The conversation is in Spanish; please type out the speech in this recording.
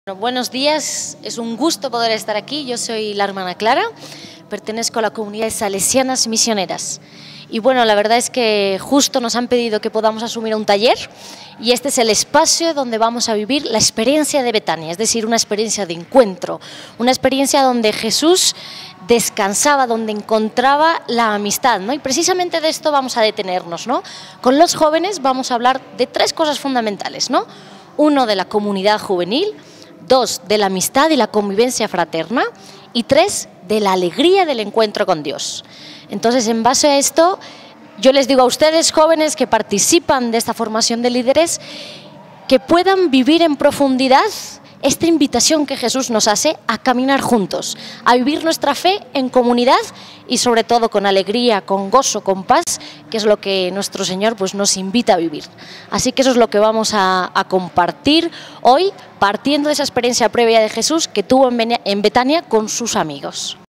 Bueno, buenos días, es un gusto poder estar aquí. Yo soy la hermana Clara, pertenezco a la comunidad de Salesianas Misioneras. Y bueno, la verdad es que justo nos han pedido que podamos asumir un taller y este es el espacio donde vamos a vivir la experiencia de Betania, es decir, una experiencia de encuentro, una experiencia donde Jesús descansaba, donde encontraba la amistad, ¿no? Y precisamente de esto vamos a detenernos, ¿no? Con los jóvenes vamos a hablar de tres cosas fundamentales, ¿no? Uno, de la comunidad juvenil; dos, de la amistad y la convivencia fraterna; y tres, de la alegría del encuentro con Dios. Entonces, en base a esto, yo les digo a ustedes, jóvenes que participan de esta formación de líderes, que puedan vivir en profundidad esta invitación que Jesús nos hace a caminar juntos, a vivir nuestra fe en comunidad y sobre todo con alegría, con gozo, con paz, que es lo que nuestro Señor pues, nos invita a vivir. Así que eso es lo que vamos a compartir hoy, partiendo de esa experiencia previa de Jesús que tuvo en Betania con sus amigos.